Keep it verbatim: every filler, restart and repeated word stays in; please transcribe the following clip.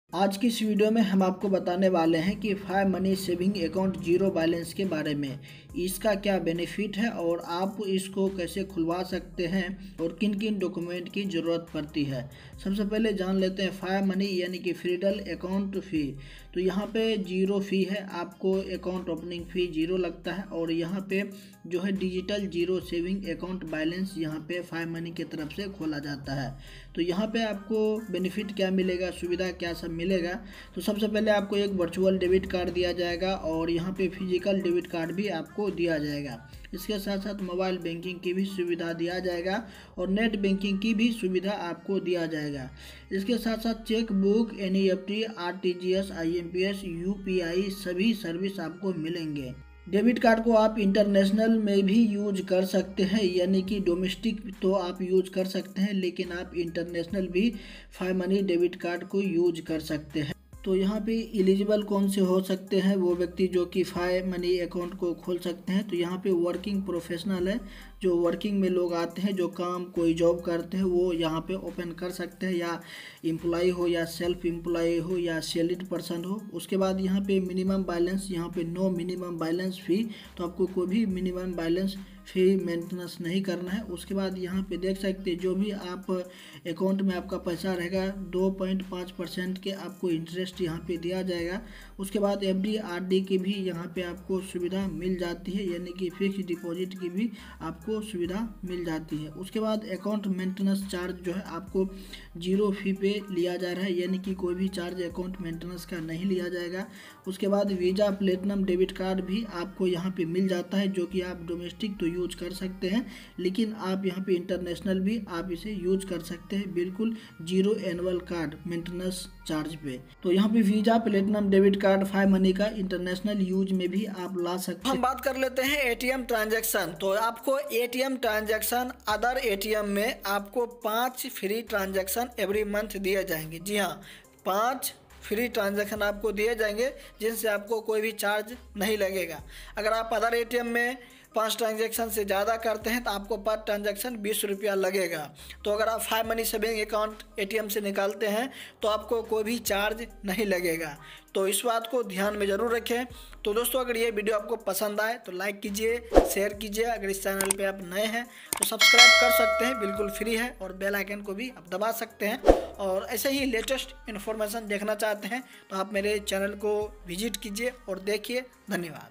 आज की इस वीडियो में हम आपको बताने वाले हैं कि five money saving account zero balance के बारे में। इसका क्या बेनिफिट है और आप इसको कैसे खुलवा सकते हैं और किन किन डॉक्यूमेंट की ज़रूरत पड़ती है। सबसे पहले जान लेते हैं फाइव मनी यानी कि फ्रीडल अकाउंट फ़ी। तो यहाँ पे जीरो फ़ी है, आपको अकाउंट ओपनिंग फ़ी जीरो लगता है और यहाँ पे जो है digital zero saving account balance यहाँ पे फाइव मनी की तरफ से खोला जाता है। तो यहाँ पे आपको बेनिफिट क्या मिलेगा, सुविधा क्या सब मिलेगा। तो सबसे पहले आपको एक वर्चुअल डेबिट कार्ड दिया जाएगा और यहाँ पे फिजिकल डेबिट कार्ड भी आपको दिया जाएगा। इसके साथ साथ मोबाइल बैंकिंग की भी सुविधा दिया जाएगा और नेट बैंकिंग की भी सुविधा आपको दिया जाएगा। इसके साथ साथ cheque book, N E F T, R T G S, I M P S, U P I सभी सर्विस आपको मिलेंगे। डेबिट कार्ड को आप इंटरनेशनल में भी यूज कर सकते हैं, यानी कि डोमेस्टिक तो आप यूज कर सकते हैं लेकिन आप इंटरनेशनल भी फाइव मनी डेबिट कार्ड को यूज कर सकते हैं। तो यहाँ पे एलिजिबल कौन से हो सकते हैं वो व्यक्ति जो कि फाइव मनी अकाउंट को खोल सकते हैं। तो यहाँ पे वर्किंग प्रोफेशनल है, जो वर्किंग में लोग आते हैं, जो काम कोई जॉब करते हैं वो यहाँ पे ओपन कर सकते हैं, या एम्प्लॉय हो या सेल्फ एम्प्लॉय हो या सैलरीड पर्सन हो। उसके बाद यहाँ पे मिनिमम बैलेंस, यहाँ पे नो मिनिमम बैलेंस फ़ी, तो आपको कोई भी मिनिमम बैलेंस फी मेंटेनेंस नहीं करना है। उसके बाद यहाँ पे देख सकते हैं जो भी आप अकाउंट में आपका पैसा रहेगा दो पॉइंट पाँच परसेंट के आपको इंटरेस्ट यहाँ पे दिया जाएगा। उसके बाद एफ डी आर डी की भी यहाँ पे आपको सुविधा मिल जाती है, यानी कि फिक्स डिपॉजिट की भी आपको सुविधा मिल जाती है। उसके बाद अकाउंट मेंटेनेंस चार्ज जो है आपको जीरो फी पे लिया जा रहा है, यानी कि कोई भी चार्ज अकाउंट मेंटेनेंस का नहीं लिया जाएगा। उसके बाद वीज़ा प्लेटिनम डेबिट कार्ड भी आपको यहाँ पे मिल जाता है, जो कि आप डोमेस्टिक तो यूज कर सकते हैं लेकिन आप यहाँ पे इंटरनेशनल भी आप इसे यूज कर सकते हैं, बिल्कुल zero annual card maintenance charge पे। तो यहाँ पे Visa platinum debit card five money का इंटरनेशनल यूज में भी आप ला सकते हैं। हम बात कर लेते हैं एटीएम ट्रांजैक्शन। तो आपको एटीएम ट्रांजैक्शन अदर एटीएम में आपको पाँच फ्री ट्रांजैक्शन एवरी मंथ दिए जाएंगे। जी हाँ, पाँच फ्री ट्रांजैक्शन आपको दिए जाएंगे जिनसे आपको कोई भी चार्ज नहीं लगेगा। अगर आप अदर एटीएम में पाँच ट्रांजैक्शन से ज़्यादा करते हैं तो आपको पर ट्रांजैक्शन बीस रुपया लगेगा। तो अगर आप five money saving account ATM से निकालते हैं तो आपको कोई भी चार्ज नहीं लगेगा। तो इस बात को ध्यान में ज़रूर रखें। तो दोस्तों, अगर ये वीडियो आपको पसंद आए तो लाइक कीजिए, शेयर कीजिए। अगर इस चैनल पे आप नए हैं तो सब्सक्राइब कर सकते हैं, बिल्कुल फ्री है, और बेल आइकन को भी आप दबा सकते हैं। और ऐसे ही लेटेस्ट इन्फॉर्मेशन देखना चाहते हैं तो आप मेरे चैनल को विजिट कीजिए और देखिए। धन्यवाद।